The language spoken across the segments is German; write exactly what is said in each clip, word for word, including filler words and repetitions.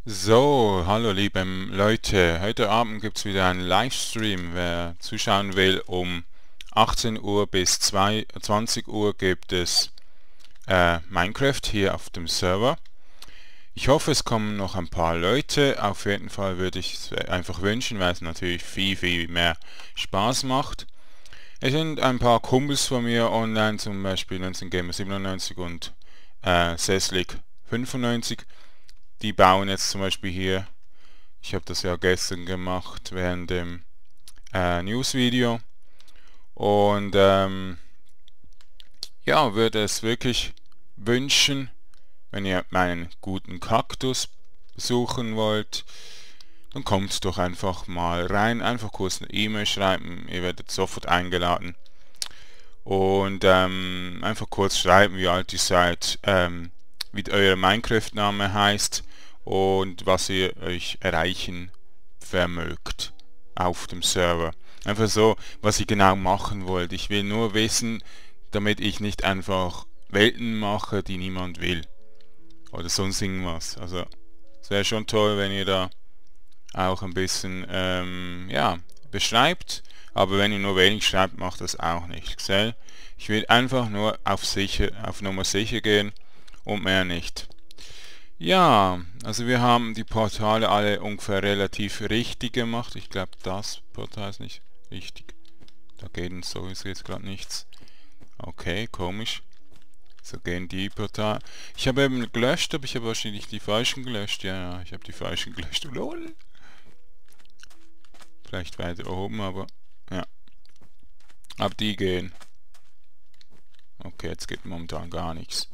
So, hallo liebe Leute, heute Abend gibt es wieder einen Livestream. Wer zuschauen will, um achtzehn Uhr bis zwanzig Uhr gibt es äh, Minecraft hier auf dem Server. Ich hoffe, es kommen noch ein paar Leute. Auf jeden Fall würde ich es einfach wünschen, weil es natürlich viel, viel mehr Spaß macht. Es sind ein paar Kumpels von mir online, zum Beispiel neunzehn Gamer siebenundneunzig und äh, Seslik fünfundneunzig. Die bauen jetzt zum Beispiel hier. Ich habe das ja gestern gemacht während dem äh, News-Video und ähm, ja, würde es wirklich wünschen, wenn ihr meinen guten Kaktus besuchen wollt, dann kommt doch einfach mal rein, einfach kurz eine E-Mail schreiben, ihr werdet sofort eingeladen und ähm, einfach kurz schreiben, wie alt ihr seid, ähm, wie euer Minecraft-Name heißt und was ihr euch erreichen vermögt auf dem Server. Einfach so, was ihr genau machen wollt. Ich will nur wissen, damit ich nicht einfach Welten mache, die niemand will. Oder sonst irgendwas. Also, es wäre schon toll, wenn ihr da auch ein bisschen, ähm, ja, beschreibt. Aber wenn ihr nur wenig schreibt, macht das auch nichts. Gell? Ich will einfach nur auf sicher, auf Nummer sicher gehen und mehr nicht. Ja, also wir haben die Portale alle ungefähr relativ richtig gemacht. Ich glaube, das Portal ist nicht richtig. Da geht sowieso jetzt gerade nichts. Okay, komisch. So gehen die Portale. Ich habe eben gelöscht, aber ich habe wahrscheinlich die falschen gelöscht. Ja, ja, ich habe die falschen gelöscht. Lol. Vielleicht weiter oben, aber ja. Ab die gehen. Okay, jetzt geht momentan gar nichts.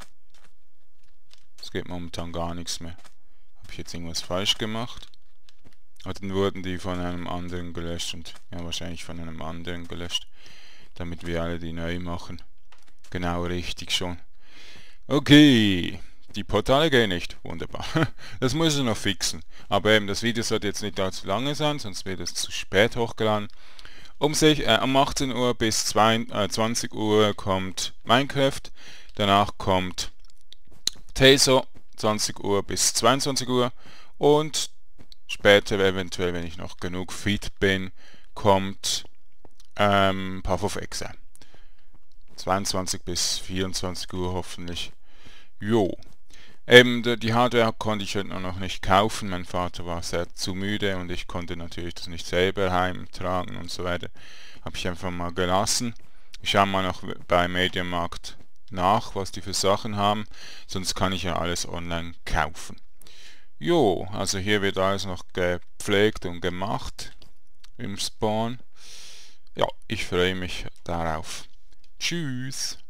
Es geht momentan gar nichts mehr. Habe ich jetzt irgendwas falsch gemacht? Aber dann wurden die von einem anderen gelöscht und ja, wahrscheinlich von einem anderen gelöscht, damit wir alle die neu machen. Genau richtig schon. Okay, die Portale gehen nicht. Wunderbar. Das muss ich noch fixen. Aber eben, das Video sollte jetzt nicht allzu lange sein, sonst wird es zu spät hochgeladen. Um sich, äh, um achtzehn Uhr bis zwanzig Uhr kommt Minecraft. Danach kommt Taser, zwanzig Uhr bis zweiundzwanzig Uhr. Und später eventuell, wenn ich noch genug fit bin, kommt ähm, Path of Exile. zweiundzwanzig bis vierundzwanzig Uhr hoffentlich. Jo. Eben, die Hardware konnte ich heute noch nicht kaufen. Mein Vater war sehr zu müde und ich konnte natürlich das nicht selber heimtragen und so weiter. Habe ich einfach mal gelassen. Ich schaue mal noch bei Mediamarkt nach, was die für Sachen haben. Sonst kann ich ja alles online kaufen. Jo, also hier wird alles noch gepflegt und gemacht im Spawn. Ja, ich freue mich darauf. Tschüss.